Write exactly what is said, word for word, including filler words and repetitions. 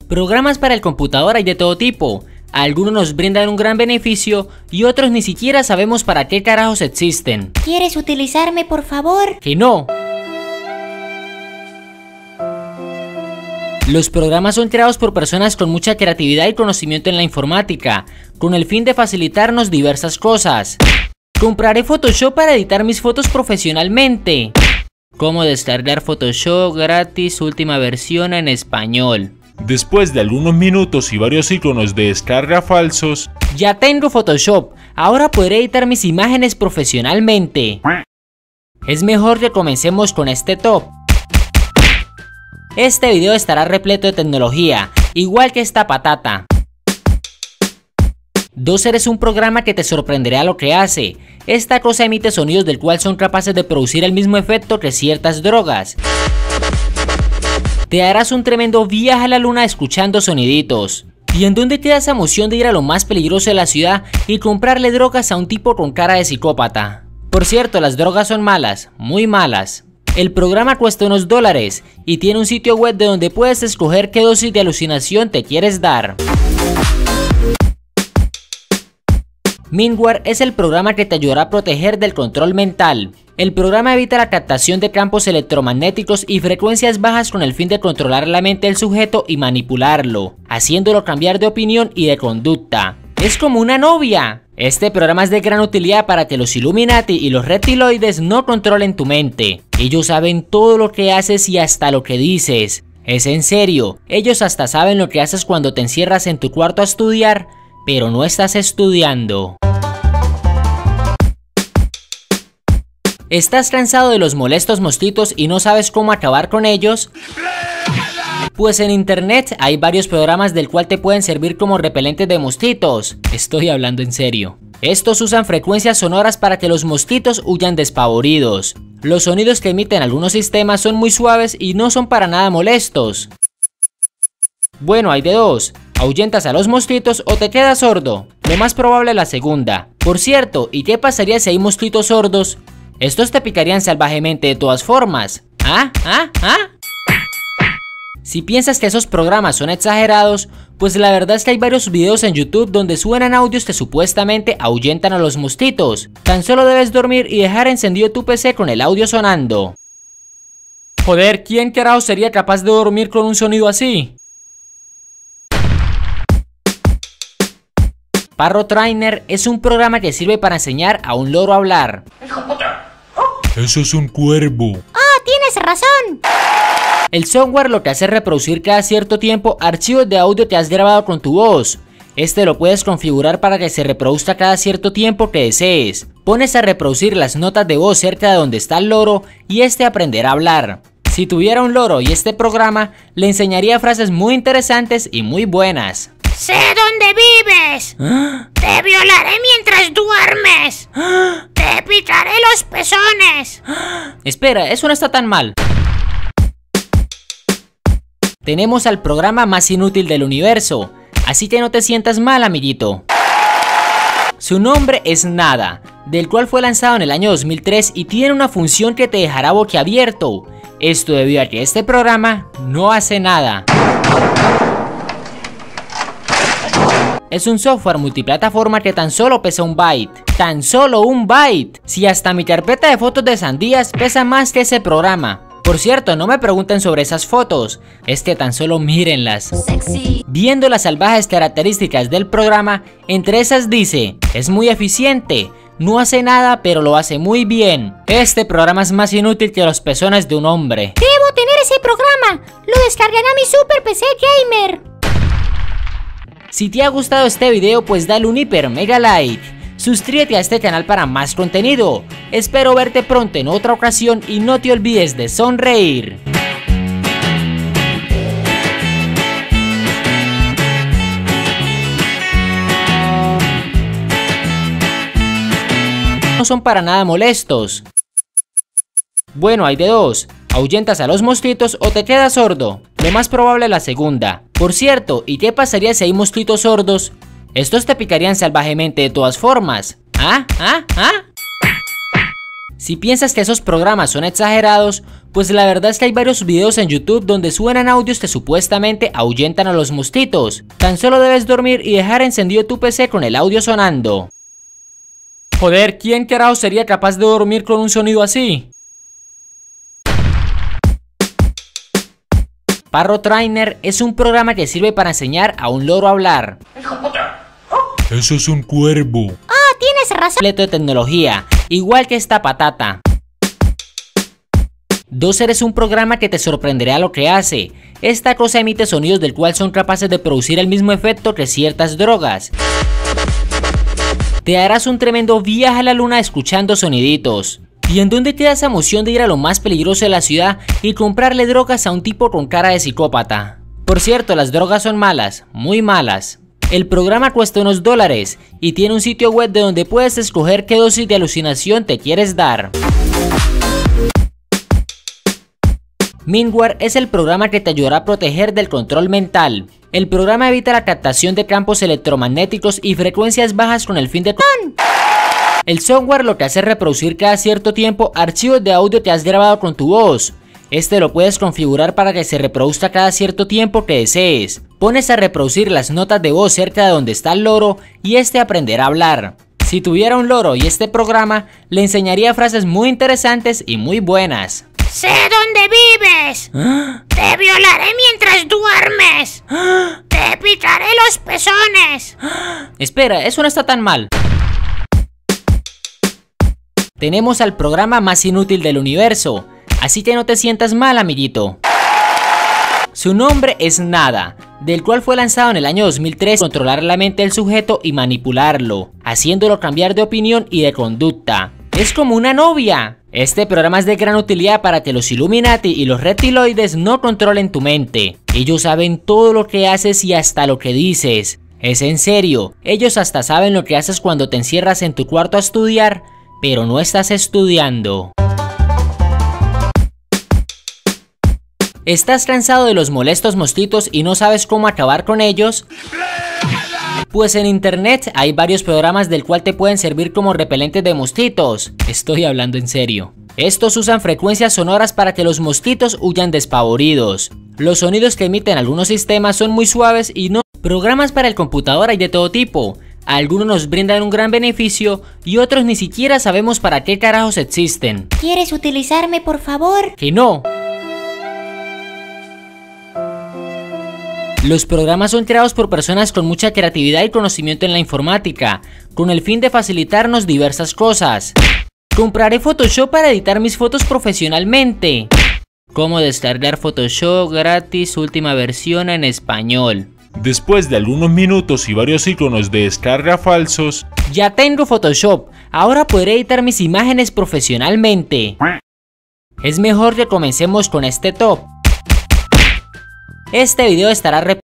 Programas para el computador hay de todo tipo. Algunos nos brindan un gran beneficio y otros ni siquiera sabemos para qué carajos existen. ¿Quieres utilizarme, por favor? Que no. Los programas son creados por personas con mucha creatividad y conocimiento en la informática, con el fin de facilitarnos diversas cosas. Compraré Photoshop para editar mis fotos profesionalmente. ¿Cómo descargar Photoshop gratis, última versión en español? Después de algunos minutos y varios iconos de descarga falsos, ya tengo Photoshop, ahora podré editar mis imágenes profesionalmente. Es mejor que comencemos con este top. Este video estará repleto de tecnología, igual que esta patata. Dozer es un programa que te sorprenderá lo que hace. Esta cosa emite sonidos del cual son capaces de producir el mismo efecto que ciertas drogas. Te harás un tremendo viaje a la luna escuchando soniditos. ¿Y en dónde queda esa emoción de ir a lo más peligroso de la ciudad y comprarle drogas a un tipo con cara de psicópata? Por cierto, las drogas son malas, muy malas. El programa cuesta unos dólares y tiene un sitio web de donde puedes escoger qué dosis de alucinación te quieres dar. Mindware es el programa que te ayudará a proteger del control mental. El programa evita la captación de campos electromagnéticos y frecuencias bajas con el fin de controlar la mente del sujeto y manipularlo, haciéndolo cambiar de opinión y de conducta. Es como una novia. Este programa es de gran utilidad para que los Illuminati y los reptiloides no controlen tu mente. Ellos saben todo lo que haces y hasta lo que dices. Es en serio, ellos hasta saben lo que haces cuando te encierras en tu cuarto a estudiar, pero no estás estudiando. ¿Estás cansado de los molestos mosquitos y no sabes cómo acabar con ellos? Pues en internet hay varios programas del cual te pueden servir como repelentes de mosquitos. Estoy hablando en serio. Estos usan frecuencias sonoras para que los mosquitos huyan despavoridos. Los sonidos que emiten algunos sistemas son muy suaves y no son para nada molestos. Bueno, hay de dos. ¿Ahuyentas a los mosquitos o te quedas sordo? Lo más probable es la segunda. Por cierto, ¿y qué pasaría si hay mosquitos sordos? Estos te picarían salvajemente de todas formas. ¿Ah? ¿Ah? ¿Ah? Si piensas que esos programas son exagerados, pues la verdad es que hay varios videos en YouTube donde suenan audios que supuestamente ahuyentan a los mosquitos. Tan solo debes dormir y dejar encendido tu P C con el audio sonando. Joder, ¿quién carajo sería capaz de dormir con un sonido así? Parrot Trainer es un programa que sirve para enseñar a un loro a hablar. Eso es un cuervo. ¡Oh, tienes razón! El software lo que hace es reproducir cada cierto tiempo archivos de audio que has grabado con tu voz. Este lo puedes configurar para que se reproduzca cada cierto tiempo que desees. Pones a reproducir las notas de voz cerca de donde está el loro y este aprenderá a hablar. Si tuviera un loro y este programa, le enseñaría frases muy interesantes y muy buenas. ¡Sé dónde vives! ¿Ah? ¡Te violaré mientras duermes! ¿Ah? ¡Te picaré los pezones! ¿Ah? Espera, eso no está tan mal. Tenemos al programa más inútil del universo, así que no te sientas mal, amiguito. Su nombre es Nada, del cual fue lanzado en el año dos mil tres y tiene una función que te dejará boquiabierto. Esto debido a que este programa no hace nada. Es un software multiplataforma que tan solo pesa un byte. ¡Tan solo un byte! Si hasta mi carpeta de fotos de sandías pesa más que ese programa. Por cierto, no me pregunten sobre esas fotos, es que tan solo mírenlas. Sexy. Viendo las salvajes características del programa, entre esas dice, es muy eficiente, no hace nada pero lo hace muy bien. Este programa es más inútil que los pezones de un hombre. Debo tener ese programa, lo descargaré a mi super P C gamer. Si te ha gustado este video, pues dale un hiper mega like. Suscríbete a este canal para más contenido. Espero verte pronto en otra ocasión y no te olvides de sonreír. No son para nada molestos. Bueno, hay de dos. ¿Ahuyentas a los mosquitos o te quedas sordo? Lo más probable es la segunda. Por cierto, ¿y qué pasaría si hay mosquitos sordos? Estos te picarían salvajemente de todas formas. ¿Ah? ¿Ah? ¿Ah? Si piensas que esos programas son exagerados, pues la verdad es que hay varios videos en YouTube donde suenan audios que supuestamente ahuyentan a los mosquitos. Tan solo debes dormir y dejar encendido tu P C con el audio sonando. Joder, ¿quién carajo sería capaz de dormir con un sonido así? Parrot Trainer es un programa que sirve para enseñar a un loro a hablar. Eso es un cuervo. Oh, tienes razón. Completo de tecnología, igual que esta patata. Dozer es un programa que te sorprenderá lo que hace. Esta cosa emite sonidos del cual son capaces de producir el mismo efecto que ciertas drogas. Te harás un tremendo viaje a la luna escuchando soniditos. ¿Y en dónde queda esa emoción de ir a lo más peligroso de la ciudad y comprarle drogas a un tipo con cara de psicópata? Por cierto, las drogas son malas, muy malas. El programa cuesta unos dólares y tiene un sitio web de donde puedes escoger qué dosis de alucinación te quieres dar. Minware es el programa que te ayudará a proteger del control mental. El programa evita la captación de campos electromagnéticos y frecuencias bajas con el fin de... El software lo que hace es reproducir cada cierto tiempo archivos de audio que has grabado con tu voz. Este lo puedes configurar para que se reproduzca cada cierto tiempo que desees. Pones a reproducir las notas de voz cerca de donde está el loro y este aprenderá a hablar. Si tuviera un loro y este programa, le enseñaría frases muy interesantes y muy buenas. Sé dónde vives. ¿Ah? Te violaré mientras duermes. ¿Ah? Te picaré los pezones. Espera, eso no está tan mal. Tenemos al programa más inútil del universo, así que no te sientas mal, amiguito. Su nombre es Nada, del cual fue lanzado en el año dos mil tres para controlar la mente del sujeto y manipularlo, haciéndolo cambiar de opinión y de conducta. Es como una novia. Este programa es de gran utilidad para que los Illuminati y los reptiloides no controlen tu mente. Ellos saben todo lo que haces y hasta lo que dices. Es en serio, ellos hasta saben lo que haces cuando te encierras en tu cuarto a estudiar, pero no estás estudiando. ¿Estás cansado de los molestos mosquitos y no sabes cómo acabar con ellos? Pues en internet hay varios programas del cual te pueden servir como repelentes de mosquitos. Estoy hablando en serio. Estos usan frecuencias sonoras para que los mosquitos huyan despavoridos. Los sonidos que emiten algunos sistemas son muy suaves y no... Programas para el computador hay de todo tipo. Algunos nos brindan un gran beneficio y otros ni siquiera sabemos para qué carajos existen. ¿Quieres utilizarme, por favor? Que no. Los programas son creados por personas con mucha creatividad y conocimiento en la informática, con el fin de facilitarnos diversas cosas. Compraré Photoshop para editar mis fotos profesionalmente. ¿Cómo descargar Photoshop gratis, última versión en español? Después de algunos minutos y varios iconos de descarga falsos, ya tengo Photoshop, ahora podré editar mis imágenes profesionalmente. Es mejor que comencemos con este top. Este video estará